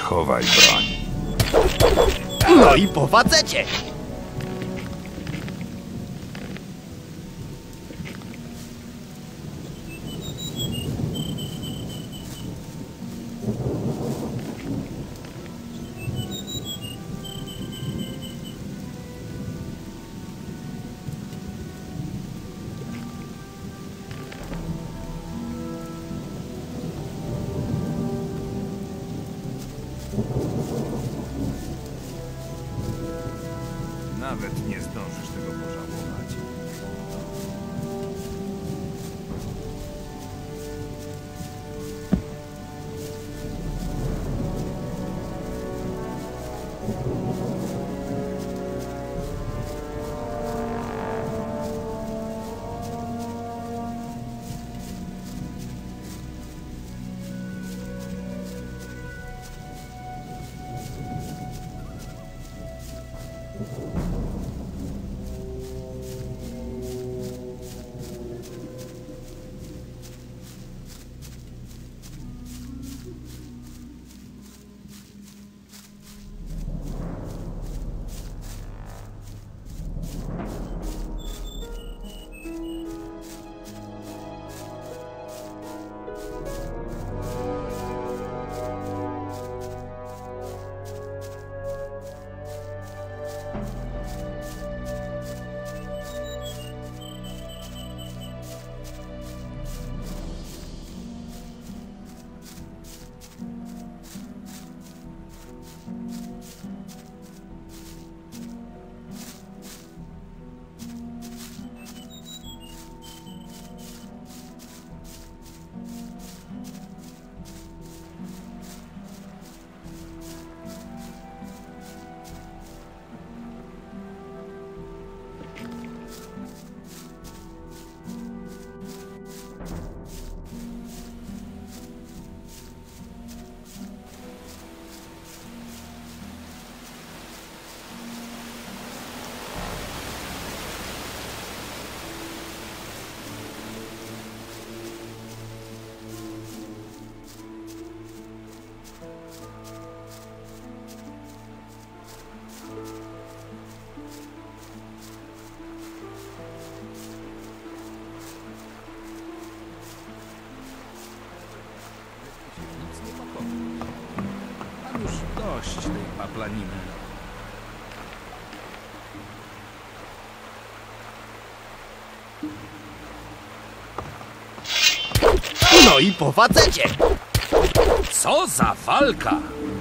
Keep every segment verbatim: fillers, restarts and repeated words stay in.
Zachowaj broń. No i po facecie! Nawet nie zdążysz tego pożałować. Dość tej paplaniny. No i po facecie! Co za walka!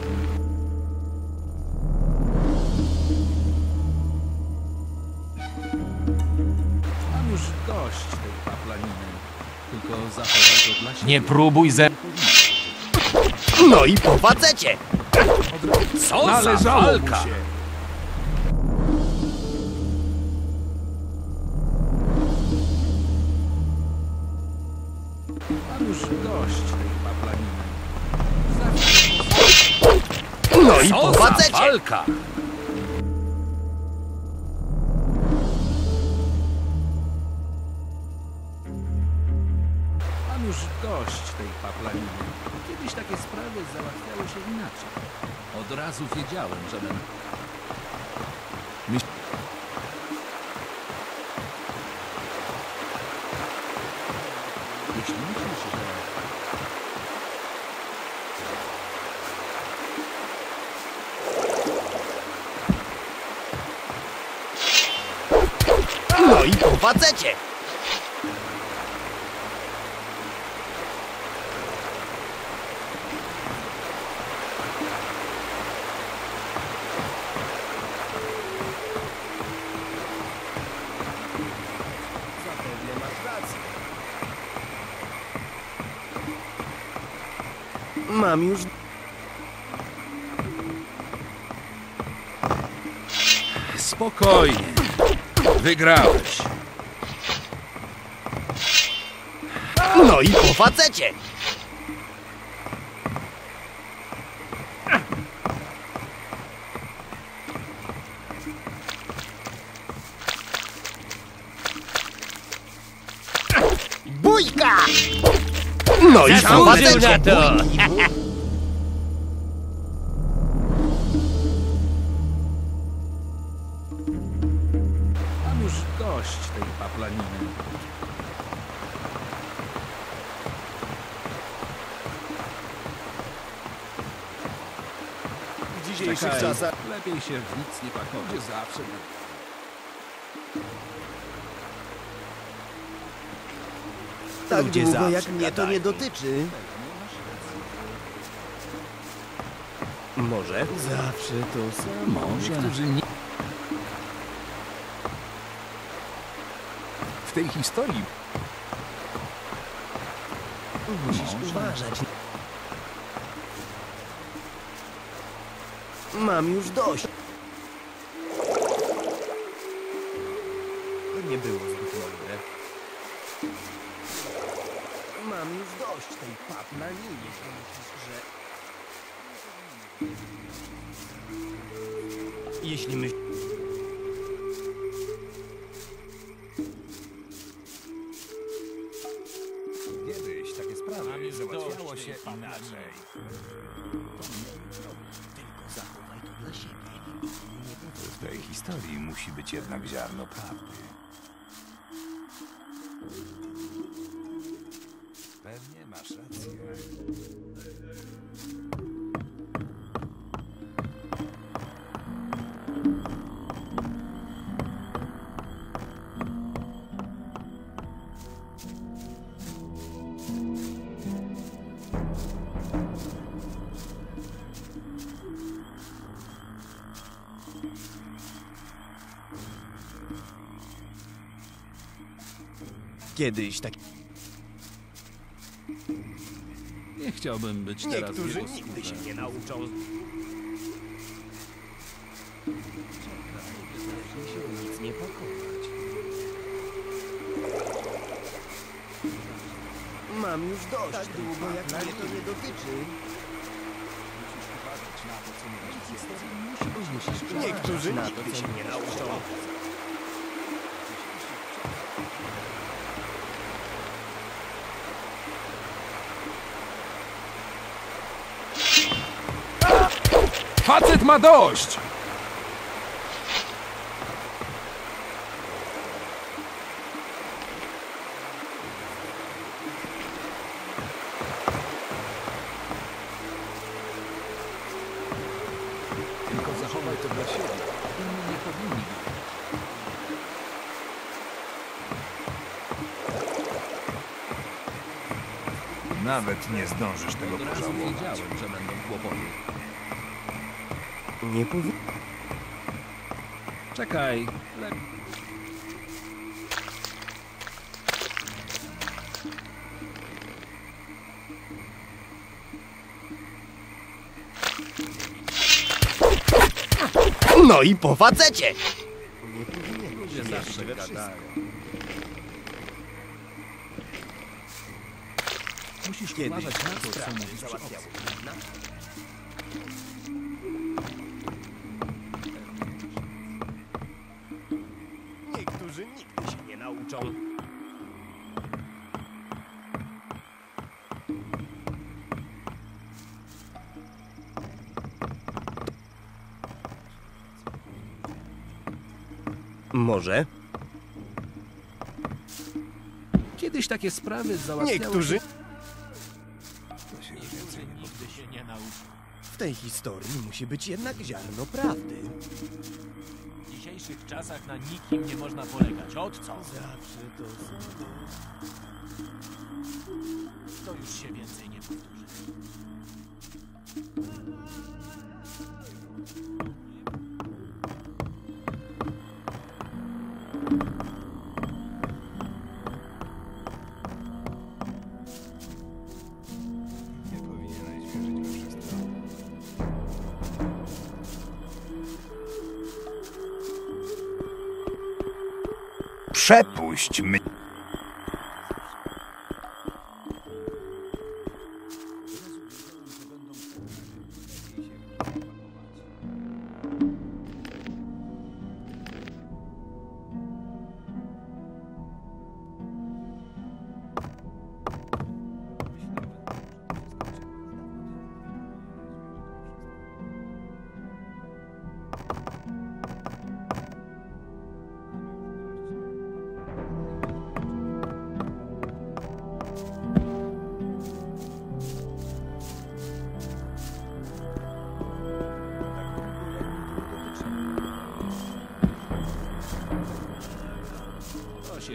Mam już dość tej paplaniny. Tylko zachowaj to dla siebie. Nie próbuj ze... No i po facecie! Co za Należało mu walka! się. Mam już dość tej paplaniny. No i Co po za facecie! walka! Mam już dość tej paplaniny. Kiedyś takie sprawy załatwiały się inaczej. Od razu wiedziałem, że będę... Myśl... Jeśli myślisz, że... No i po facecie! Zapewne masz rację. Mam już... Spokojnie. Wygrałeś. No i po facecie! Bójka! No i po Zasłużył facecie! na to! Bójki, bójki. paplaniny. W dzisiejszych Czekaj, czasach... lepiej się w nic nie pakować. Zawsze. Tak Ludzie długo zawsze jak mnie to gadają. nie dotyczy. Może? Zawsze to samo. Może. Niektórzy nie... W tej historii Musisz Może. uważać. Mam już dość. To nie było zbyt mądre. Mam już dość tej paplaniny, jeśli myślisz, że... Jeśli myślisz... kiedyś takie sprawy załatwiało się inaczej. Tylko zachowaj to dla siebie. W tej historii musi być jednak ziarno prawdy. Pewnie masz rację. Kiedyś tak... Nie chciałbym być teraz w Niektórzy jego nigdy się skórze. nie nauczą. Lepiej się w nic nie pakować. Mam już dość. Tak długo jak mnie to nie dotyczy. Niektórzy nigdy się nie nauczą. Facet ma dość! Tylko zachowaj to dla siebie. Inni nie powinni wiedzieć. Nawet nie zdążysz tego Od razu pożałować. wiedziałem, że będą kłopoty. Nie powinien. Czekaj. Lepiej. No i po facecie! Nie powinien Ludzie zawsze gadają. Musisz Kiedyś uważać na to, co sprawnie mówisz przy załatwiało. obcych. Niektórzy nigdy się nie nauczą. Może? Kiedyś takie sprawy załatwiały Niektórzy się... Nigdy się nie nauczy. w tej historii musi być jednak ziarno prawdy. W dzisiejszych czasach na nikim nie można polegać. Od co? Zawsze to samo. To już się więcej nie powtórzy. Nie powinieneś wierzyć we wszystko. Przepuść mnie.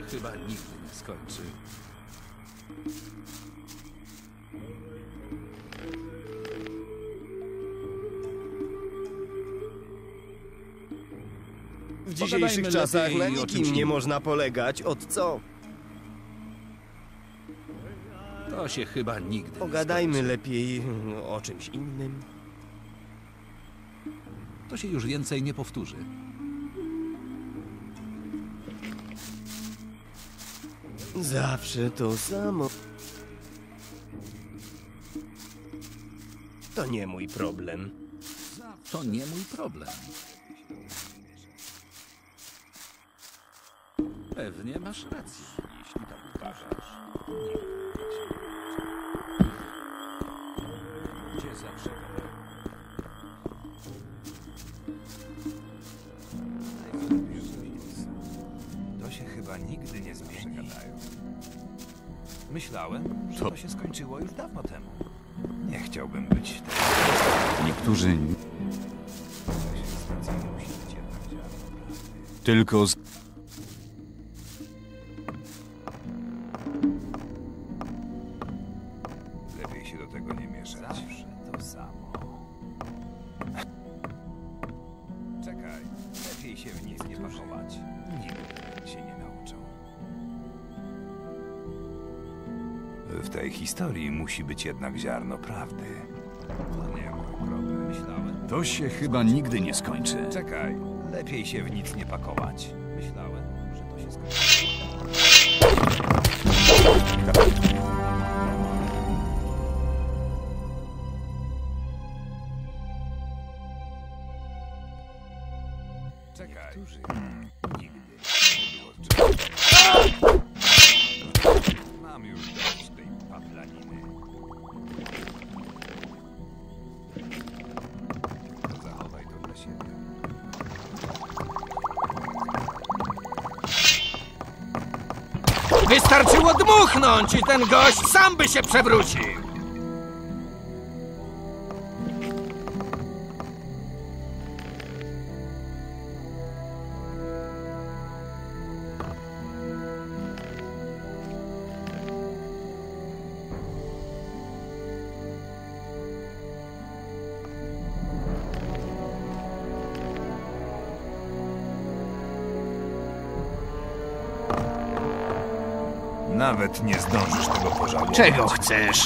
się chyba nigdy nie skończy. W dzisiejszych Pogadajmy czasach lepiej na o nikim czymś nie innym. można polegać. Od co? To się chyba nigdy nie Pogadajmy skończy. lepiej o czymś innym. To się już więcej nie powtórzy. Zawsze to samo. To nie mój problem. To nie mój problem. Pewnie masz rację, jeśli tak uważasz. Gdzie zawsze To się chyba nigdy nie zmieni. Myślałem, że to... to się skończyło już dawno temu. Nie chciałbym być w tej... Niektórzy sytuacji musi być jednak działa. tylko z... Lepiej się do tego nie mieszać. Zawsze to samo. Czekaj, lepiej się w nic nie pakować. Nigdy się nie nauczą. W tej historii musi być jednak ziarno prawdy. To nie mój problem. Myślałem. To się chyba nigdy nie skończy. Czekaj, lepiej się w nic nie pakować. Myślałem, że to się skończy. Czekaj. Hmm, nigdy nie było czego. Mam już dość tej paplaniny. Zachowaj to dla siebie. Wystarczyło dmuchnąć i ten gość sam by się przewrócił. Nawet nie zdążysz tego pożałować. Czego chcesz?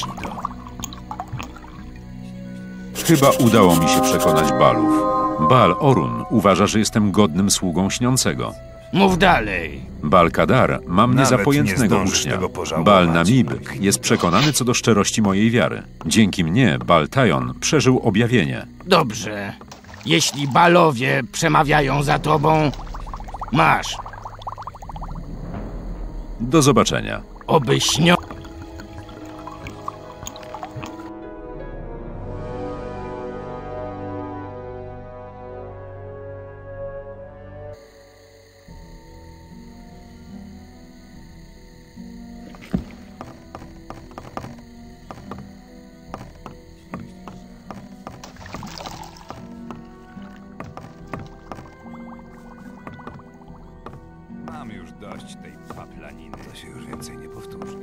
Chyba udało mi się przekonać Balów. Bal Orun uważa, że jestem godnym sługą śniącego. Mów dalej. Bal Kadar ma mnie Nawet za nie pojętnego zdążysz ucznia. tego pożałować. Bal Namib jest przekonany co do szczerości mojej wiary. Dzięki mnie Bal Tajon przeżył objawienie. Dobrze. Jeśli balowie przemawiają za tobą, masz. Do zobaczenia. Oby śnią... Mam już dość tej paplaniny. To się już więcej nie powtórzy.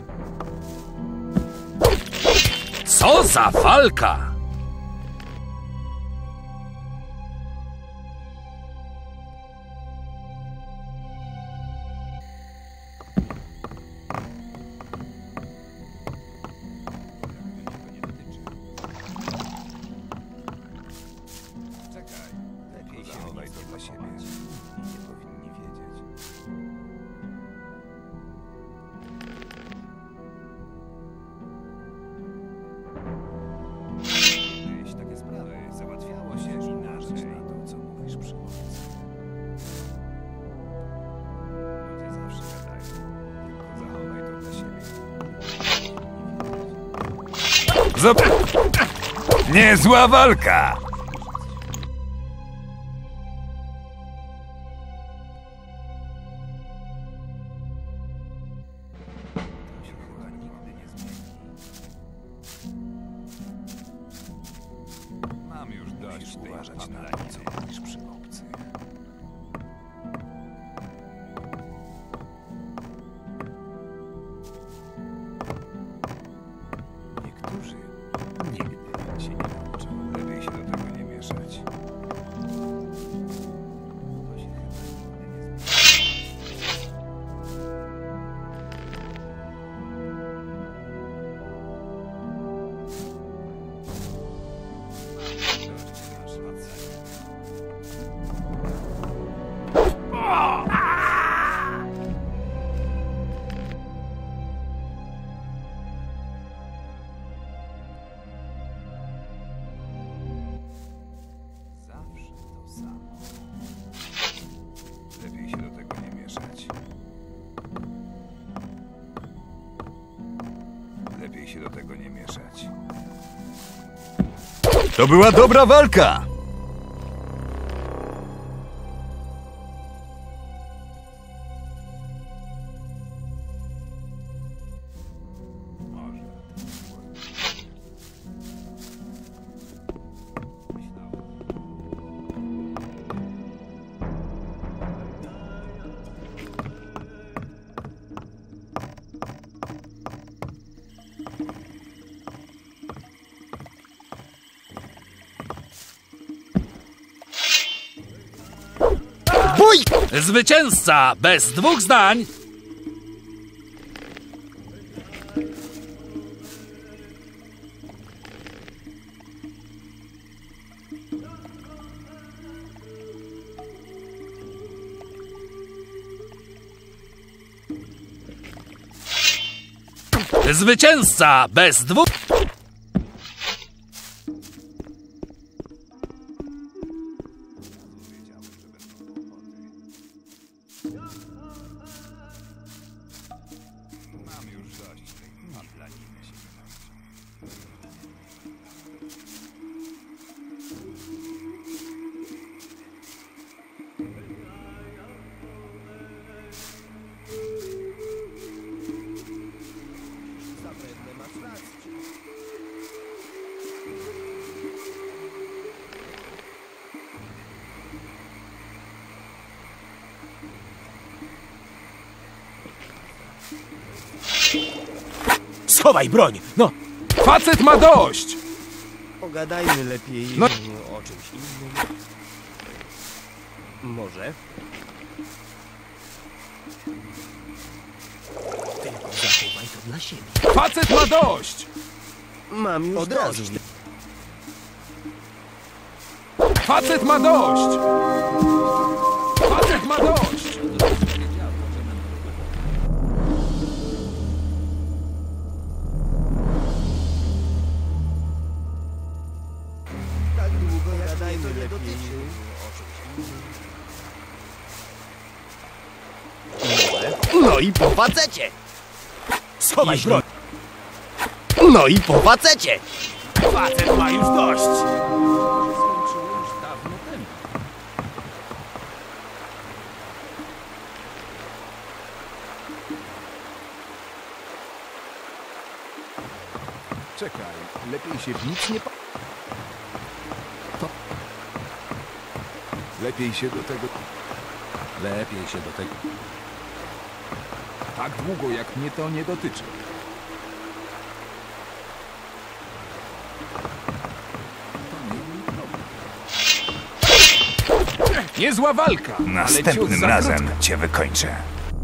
Co za walka! Czekaj, lepiej się zachowaj to dla siebie. Inni nie powinni wiedzieć. Kiedyś takie sprawy załatwiało się inaczej. Na to, co mówisz przy obcy. Ludzie zawsze gadają. Tylko zachowaj to dla siebie. Zobacz! Niezła walka! To się chyba nigdy nie zmieni. Mam już dość tej uważać na to, co mówisz przy obcych. zatrzymać. To była dobra walka! Zwycięzca bez dwóch zdań! Zwycięzca bez dwóch... Mam już dość tej paplaniny się wynosi. Zapewne masz rację. Schowaj broń! No! Facet ma dość! Pogadajmy lepiej No. o czymś innym. Może? Tylko zachowaj to dla siebie. Facet ma dość! Mam już Od dość. razu. Facet ma dość! Facet ma dość! Tak długo jak gadajmy lepiej o czymś innym. Może? No i po facecie! Schowaj broń! No i po facecie! Facet ma już dość! Skończyło już dawno temu. Czekaj, lepiej się w nic nie pa... To... Lepiej się do tego... Lepiej się do tego... Tak długo, jak mnie to nie dotyczy. Niezła walka, ale ciut Następnym za razem krótka. cię wykończę.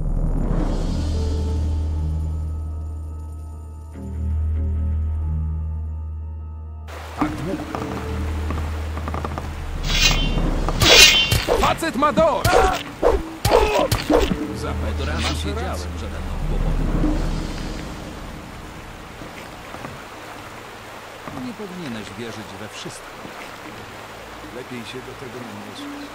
Tak długo. Facet ma dość! Od razu wiedziałem, że będą kłopoty. Nie powinieneś wierzyć we wszystko. Lepiej się do tego nie mieszać.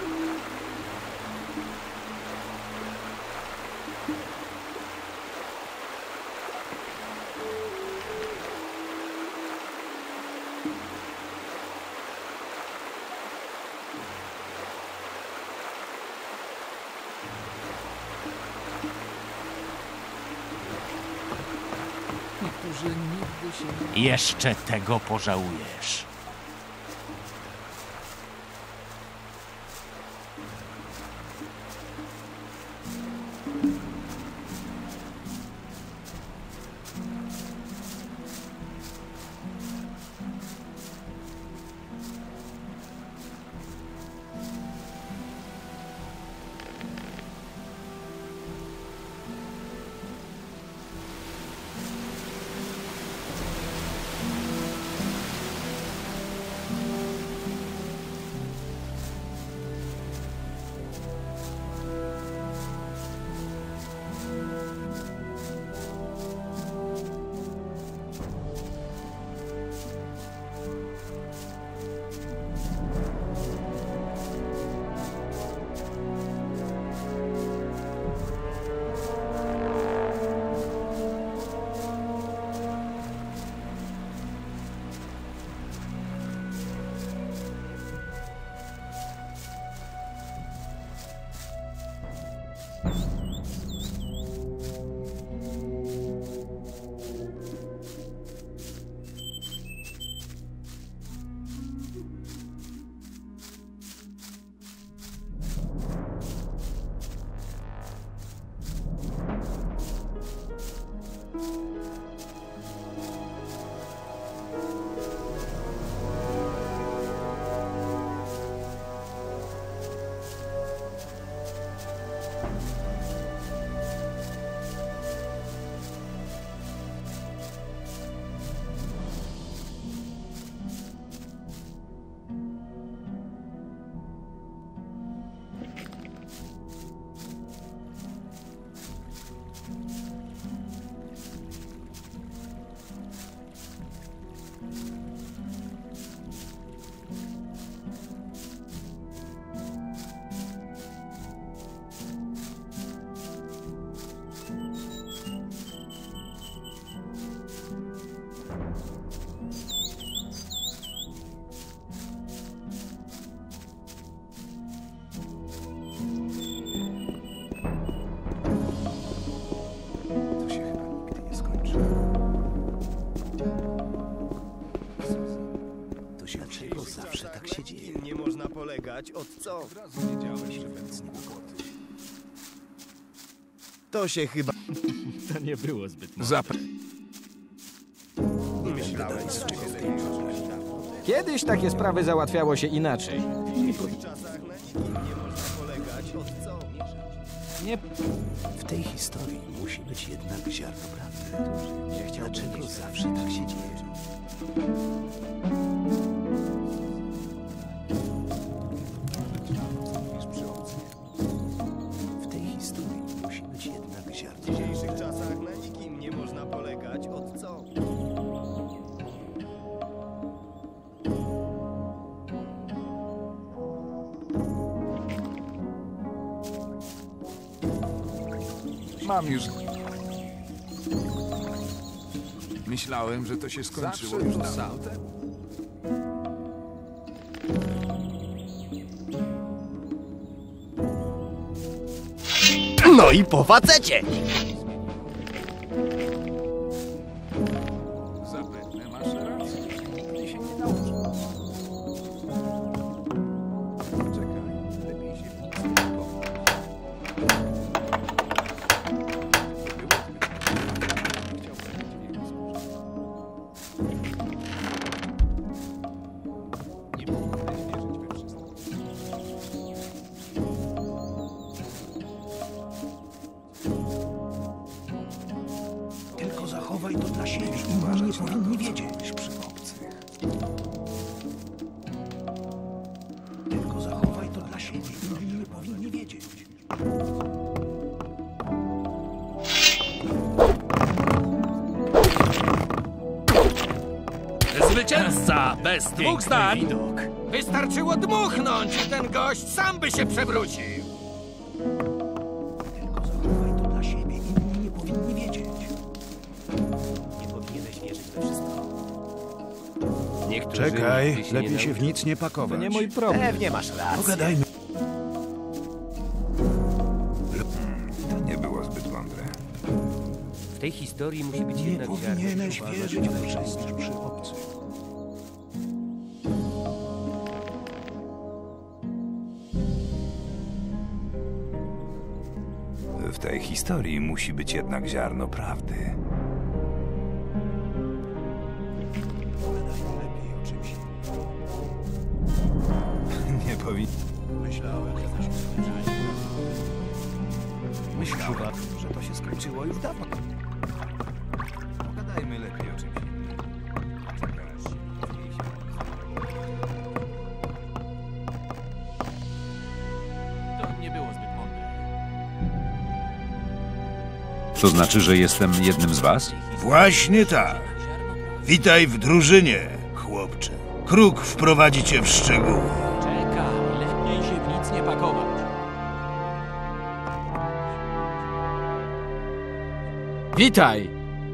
Niektórzy nigdy się nie... Jeszcze tego pożałujesz. Dlaczego zawsze tak się dzieje? Nie można polegać, od co? To się chyba... To nie było zbyt mocne. Zapra... Kiedyś takie sprawy załatwiało się inaczej. W czasach na nikim nie można polegać, od co? Nie... W tej historii musi być jednak ziarno prawdy. Dlaczego zawsze tak się dzieje? W tej historii musi być jednak ziarno. W dzisiejszych czasach na nikim nie można polegać, od co? Mam już... Myślałem, że to się skończyło już dawno temu. No i po facecie! Zapewne masz rację. Nigdy się nie nauczę. Czekaj, lepiej się w nic nie pakować. Nie powinieneś wierzyć we wszystko. Tylko zachowaj to dla siebie. Inni nie powinni wiedzieć. Przy obcych. Tylko zachowaj to dla siebie. Inni nie powinni wiedzieć. Zwycięzca bez dwóch zdań! Wystarczyło dmuchnąć i ten gość sam by się przewrócił. Tylko zachowaj to dla siebie. Inni nie powinni wiedzieć. Nie powinieneś wierzyć we wszystko. Czekaj, lepiej się w nic nie pakować. To nie mój problem. Pewnie masz rację. Pogadajmy. To nie było zbyt mądre. W tej historii musi być Nie jednak powinieneś ziarno. wierzyć we wszystkich przy obcych. W tej historii musi być jednak ziarno prawdy. Pogadajmy lepiej o czymś. Nie powinien. Myślałem, że to się skończyło. Myślałem, że to się skończyło już dawno. Pogadajmy lepiej o czymś innym. Czekasz. To nie było zbyt mądre. To znaczy, że jestem jednym z was? Właśnie tak. Witaj w drużynie, chłopcze. Kruk wprowadzi cię w szczegóły. Czekaj, lepiej się w nic nie pakować. Witaj!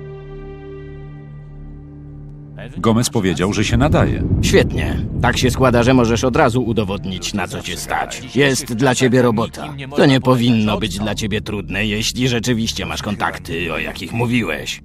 Gomez powiedział, że się nadaje. Świetnie. Tak się składa, że możesz od razu udowodnić, na co cię stać. Jest dla ciebie robota. To nie powinno być dla ciebie trudne, jeśli rzeczywiście masz kontakty, o jakich mówiłeś.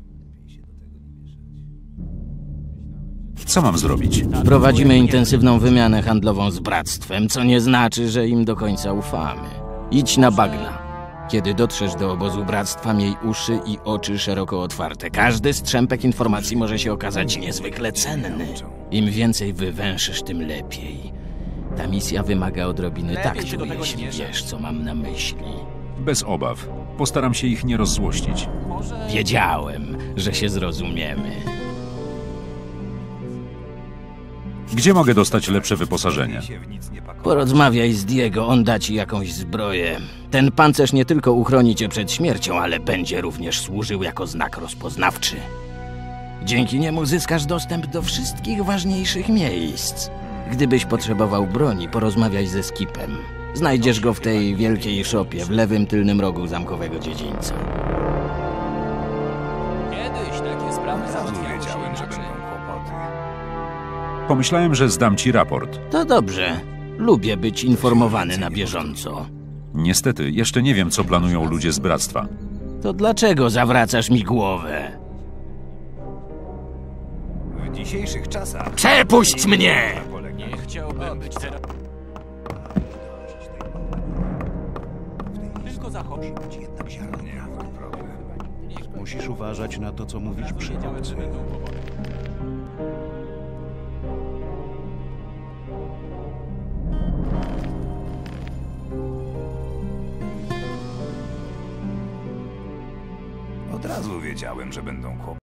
Co mam zrobić? Prowadzimy intensywną wymianę handlową z Bractwem, co nie znaczy, że im do końca ufamy. Idź na bagna. Kiedy dotrzesz do obozu Bractwa, miej uszy i oczy szeroko otwarte. Każdy strzępek informacji może się okazać niezwykle cenny. Im więcej wywęszysz, tym lepiej. Ta misja wymaga odrobiny taktu, jeśli wiesz, co mam na myśli. Bez obaw. Postaram się ich nie rozzłościć. Wiedziałem, że się zrozumiemy. Gdzie mogę dostać lepsze wyposażenie? Porozmawiaj z Diego, on da ci jakąś zbroję. Ten pancerz nie tylko uchroni cię przed śmiercią, ale będzie również służył jako znak rozpoznawczy. Dzięki niemu zyskasz dostęp do wszystkich ważniejszych miejsc. Gdybyś potrzebował broni, porozmawiaj ze Skipem. Znajdziesz go w tej wielkiej szopie w lewym tylnym rogu zamkowego dziedzińca. Kiedyś takie sprawy załatwiały się Wiedziałem, że inaczej. będą kłopoty. Pomyślałem, że zdam ci raport. To dobrze. Lubię być informowany na bieżąco. Niestety, jeszcze nie wiem, co planują ludzie z Bractwa. To dlaczego zawracasz mi głowę? W dzisiejszych czasach... Przepuść mnie! Nie chciałbym być teraz... Tylko zachodzić. Nie mój problem. Musisz uważać na to, co mówisz przy obcych. Od razu wiedziałem, że będą kłopoty.